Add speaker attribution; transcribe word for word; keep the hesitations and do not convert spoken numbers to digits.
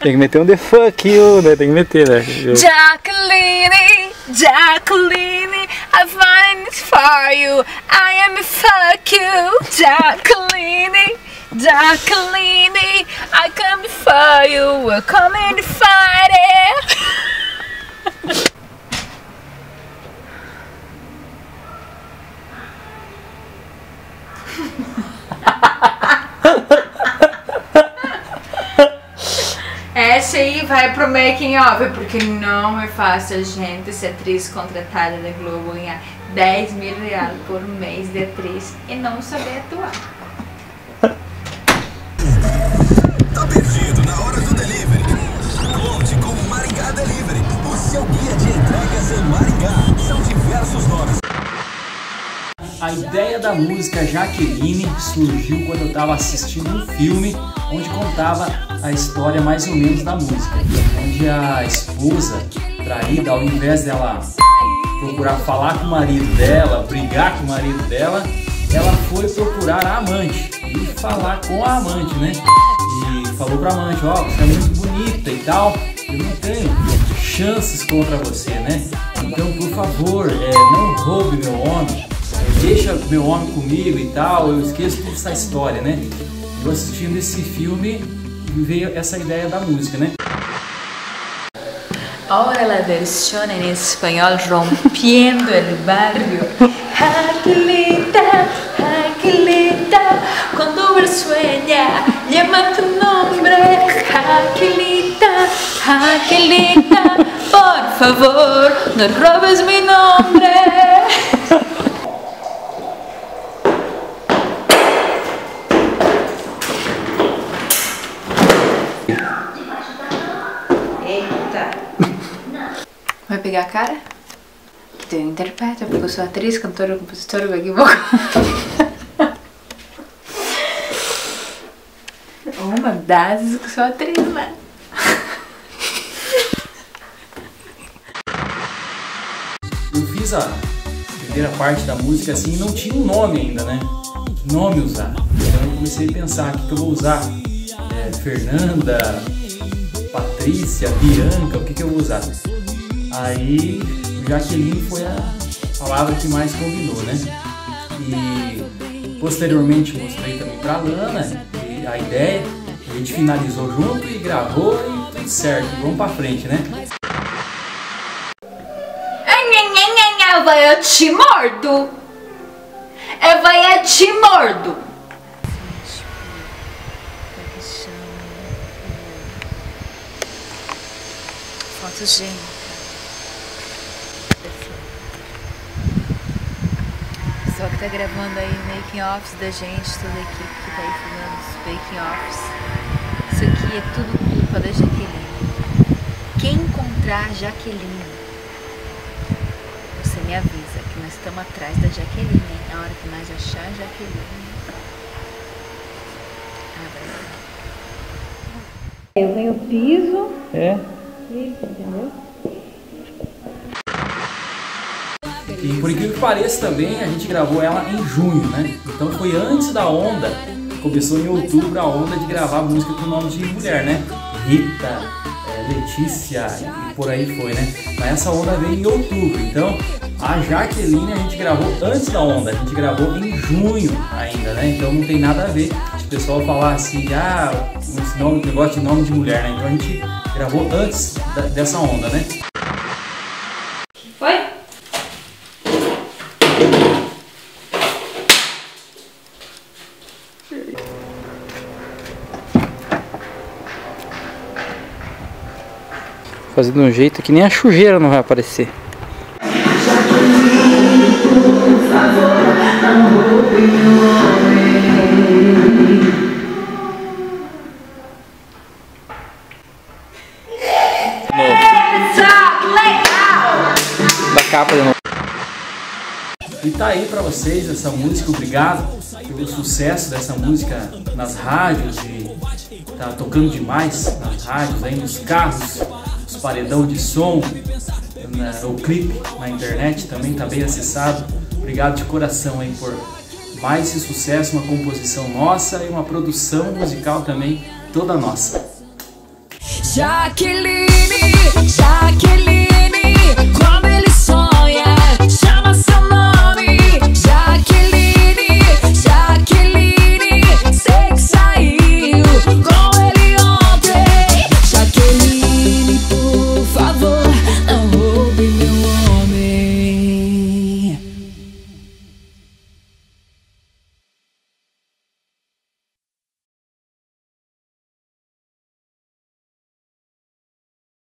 Speaker 1: Tem que meter um the fuck you, né? Tem que meter, né? Eu...
Speaker 2: Jacqueline, Jacqueline, I find it for you. I am a fuck you. Jacqueline, Jacqueline, I come for you. We're coming to fight it. Essa aí vai pro making of, porque não é fácil a gente ser atriz contratada da Globo, ganhar dez mil reais por mês de atriz e não saber atuar.
Speaker 3: Tá perdido na hora do delivery? Conte com o Maringá Delivery, o seu guia de entregas em Maringá. São diversos nomes.
Speaker 4: A ideia da música Jaqueline surgiu quando eu estava assistindo um filme onde contava a história mais ou menos da música, onde a esposa traída, ao invés dela procurar falar com o marido dela, brigar com o marido dela, ela foi procurar a amante e falar com a amante, né? E falou para a amante, ó, oh, você é muito bonita e tal, eu não tenho chances contra você, né? Então, por favor, é, não roube meu homem. Deixa meu homem comigo e tal, eu esqueço toda essa história, né? Eu assistindo esse filme, veio essa ideia da música, né?
Speaker 2: Ahora la versión en español rompiendo el barrio. Jaquelita, Jaquelita, cuando él sueña, llama tu nombre. Jaquelita, Jaquelita, por favor, no robes mi nombre. Vai pegar a cara? Que eu interpreto, porque eu sou atriz, cantora, compositora, back vocal. Uma das que sou atriz, né?
Speaker 4: Eu fiz a primeira parte da música assim e não tinha um nome ainda, né? Que nome usar? Então eu comecei a pensar, o que, que eu vou usar? É, Fernanda, Patrícia, Bianca, o que, que eu vou usar? Aí, Jaqueline foi a palavra que mais combinou, né? E posteriormente mostrei também pra Lana e a ideia, a gente finalizou junto e gravou e tudo certo, vamos pra frente, né?
Speaker 2: Vai, eu te mordo! É, vai, eu te mordo! Fotos, gente. Pessoal que tá gravando aí making offs da gente, toda a equipe que tá aí filmando os making offs. Isso aqui é tudo culpa da Jaqueline. Quem encontrar a Jaqueline, você me avisa que nós estamos atrás da Jaqueline, hein? Na hora que nós achar a Jaqueline. Ah, eu venho piso.
Speaker 1: É.
Speaker 2: Isso, entendeu?
Speaker 4: E por incrível que pareça também, a gente gravou ela em junho, né? Então foi antes da onda, começou em outubro a onda de gravar música com nome de mulher, né? Rita, é, Letícia e por aí foi, né? Mas essa onda veio em outubro, então a Jaqueline a gente gravou antes da onda, a gente gravou em junho ainda, né? Então não tem nada a ver se o pessoal falar assim, ah, esse nome, negócio de nome de mulher, né? Então a gente gravou antes da, dessa onda, né?
Speaker 2: Oi?
Speaker 1: Fazendo um jeito que nem a sujeira não vai aparecer. Da capa de novo.
Speaker 4: E tá aí pra vocês essa música, obrigado pelo sucesso dessa música nas rádios e tá tocando demais nas rádios, aí nos carros, os paredão de som, na, o clipe na internet também tá bem acessado. Obrigado de coração aí por mais esse sucesso, uma composição nossa e uma produção musical também toda nossa.
Speaker 2: Jaqueline, Jaqueline.